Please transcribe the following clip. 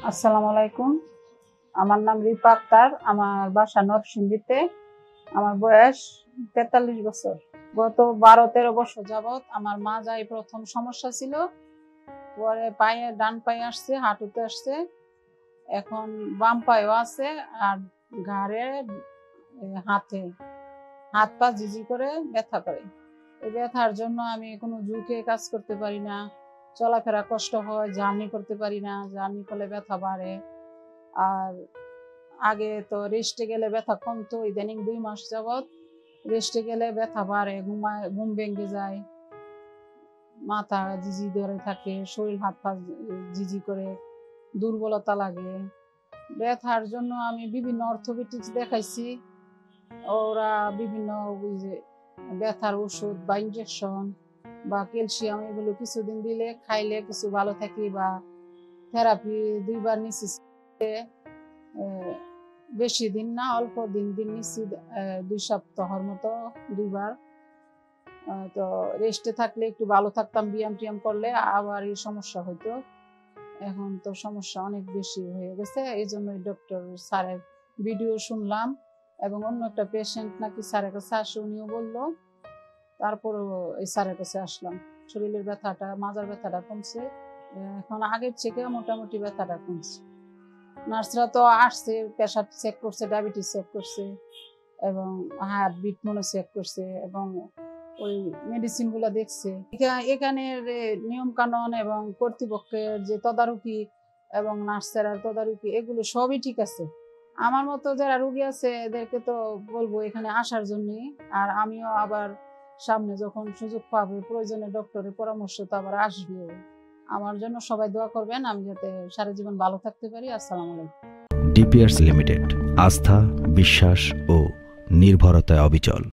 আসসালামু আলাইকুম। আমার নাম রিপা আক্তার। আমার বাসা নরসিংদীতে। আমার বয়স 43 বছর। গত 12-13 বছর যাবৎ আমার মাজায় প্রথম সমস্যা ছিল, পরে পায়ে, ডান পায়ে আসছে, হাঁটুতে আসছে, এখন বাম পায়েও আছে, আর ঘাড়ে, হাতে, হাত পা ঝিঝি করে ব্যথা করে। এই ব্যথার জন্য আমি কোনো ঝুঁকে কাজ করতে পারি না, চলাফেরা কষ্ট হয়, জার্নি করতে পারি না, জার্নি করলে ব্যথা বাড়ে। আর আগে তো রেস্টে গেলে ব্যথা কমতো, ইদানিং 2 মাস যাবৎ রেস্টে গেলে ব্যথা বাড়ে, ঘুম ভেঙে যায়, মাথা ঝিঝি ধরে থাকে, শরীর হাত পা ঝিঝি করে, দুর্বলতা লাগে। ব্যথার জন্য আমি বিভিন্ন অর্থোপেডিক্স দেখাইছি। ওরা বিভিন্ন ব্যথার ওষুধ বা ইনজেকশন বা ক্যালসিয়াম এগুলো কিছুদিন দিলে, খাইলে কিছু ভালো থাকি, বা থেরাপি 2বার নিচ্ছি। বেশি দিন না, অল্প দিন নিচ্ছি, 2 সপ্তাহের মতো 2বার। তো রেস্টে থাকলে একটু ভালো থাকতাম, ব্যায়াম টিয়াম করলে, আবার এই সমস্যা হইতো। এখন তো সমস্যা অনেক বেশি হয়ে গেছে, এই জন্য ডক্টর স্যারের ভিডিও শুনলাম, এবং অন্য একটা পেশেন্ট নাকি স্যারের কাছে আসে, উনিও বললো, তারপরেও এই স্যারের কাছে আসলাম। শরীরের ব্যথাটা, মাজার ব্যথাটা কমছে, এখন আগের থেকে মোটামুটি ব্যথাটা কমছে। নার্সরা তো আসছে, প্রেশার চেক করছে, ডায়াবেটিস চেক করছে, এবং হার্ট বিট মনে চেক করছে, এবং ওই মেডিসিন গুলা দেখছে। এখানের নিয়ম কানুন এবং কর্তৃপক্ষের যে তদারকি এবং নার্সের তদারকি, এগুলো সবই ঠিক আছে। আমার মতো যারা রোগী আছে এদেরকে তো বলবো এখানে আসার জন্য। আর আমিও আবার সামনে যখন সুযোগ পাবো, প্রয়োজনে ডক্টরের পরামর্শ তো আবার আসবে। আমার জন্য সবাই দোয়া করবেন, আমি যাতে সারা জীবন ভালো থাকতে পারি। আসসালামু আলাইকুম। ডিপিআরস লিমিটেড, আস্থা, বিশ্বাস ও নির্ভরতায় অবিচল।